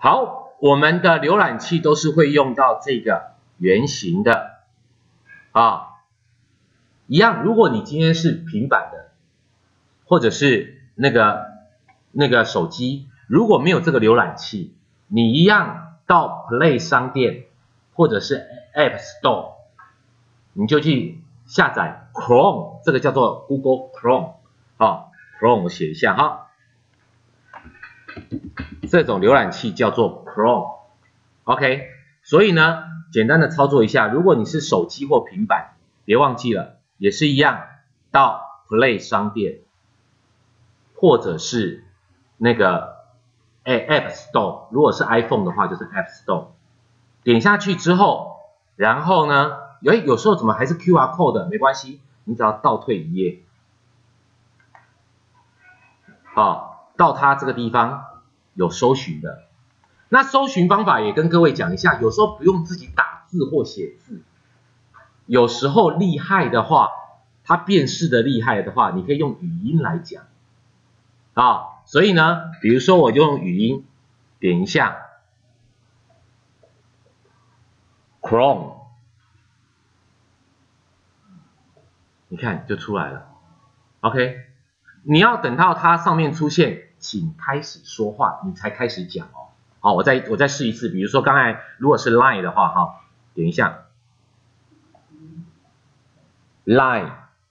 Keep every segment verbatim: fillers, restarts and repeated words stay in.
好，我们的浏览器都是会用到这个圆形的啊，一样。如果你今天是平板的，或者是那个那个手机，如果没有这个浏览器，你一样到 Play 商店或者是 App Store， 你就去下载 Chrome， 这个叫做 Google Chrome 啊 ，Chrome 我写一下哈。这种浏览器叫做 Chrome，OK， 所以呢，简单的操作一下，如果你是手机或平板，别忘记了，也是一样，到 Play 商店，或者是那个哎 App Store， 如果是 iPhone 的话，就是 App Store， 点下去之后，然后呢，哎，有时候怎么还是 Q R code 的，没关系，你只要倒退一页，好，到它这个地方。有搜寻的，那搜寻方法也跟各位讲一下，有时候不用自己打字或写字，有时候厉害的话，它辨识的厉害的话，你可以用语音来讲啊。所以呢，比如说我就用语音点一下 Chrome， 你看就出来了 ，OK。你要等到它上面出现。请开始说话，你才开始讲哦。好，我再我再试一次，比如说刚才如果是 Line 的话，哈，点一下 Line，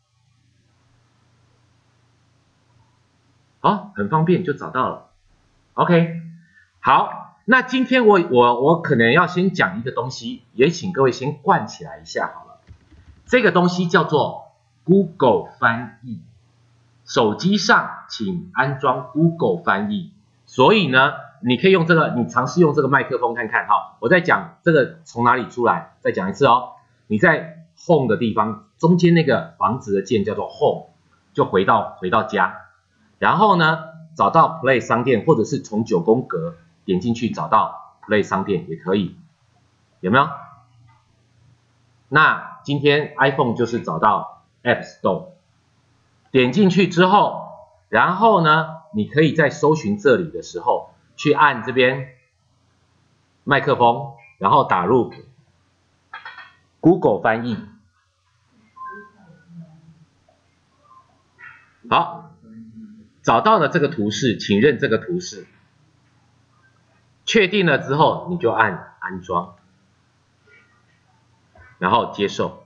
好，很方便就找到了。OK， 好，那今天我我我可能要先讲一个东西，也请各位先灌起来一下好了。这个东西叫做 Google 翻译。手机上请安装 Google 翻译，所以呢，你可以用这个，你尝试用这个麦克风看看哈。我在讲这个从哪里出来，再讲一次哦。你在 Home 的地方，中间那个房子的键叫做 Home， 就回到回到家，然后呢，找到 Play 商店，或者是从九宫格点进去找到 Play 商店也可以，有没有？那今天 iPhone 就是找到 App Store。点进去之后，然后呢，你可以在搜寻这里的时候，去按这边麦克风，然后打入 Google 翻译。好，找到了这个图示，请认这个图示。确定了之后，你就按安装，然后接受。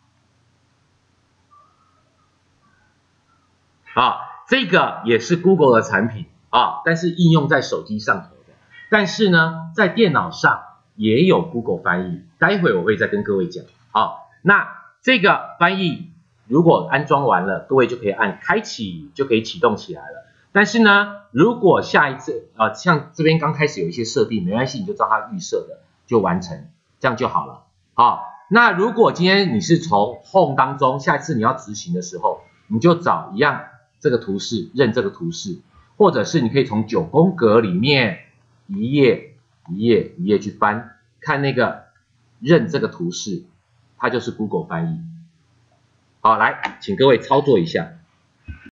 啊，这个也是 Google 的产品啊，但是应用在手机上头的。但是呢，在电脑上也有 Google 翻译，待会我会再跟各位讲。好，那这个翻译如果安装完了，各位就可以按开启，就可以启动起来了。但是呢，如果下一次啊，像这边刚开始有一些设定，没关系，你就照它预设的就完成，这样就好了。好，那如果今天你是从 Home 当中，下一次你要执行的时候，你就找一样。这个图示，认这个图示，或者是你可以从九宫格里面一页一页一页去翻，看那个认这个图示，它就是 Google 翻译。好，来，请各位操作一下。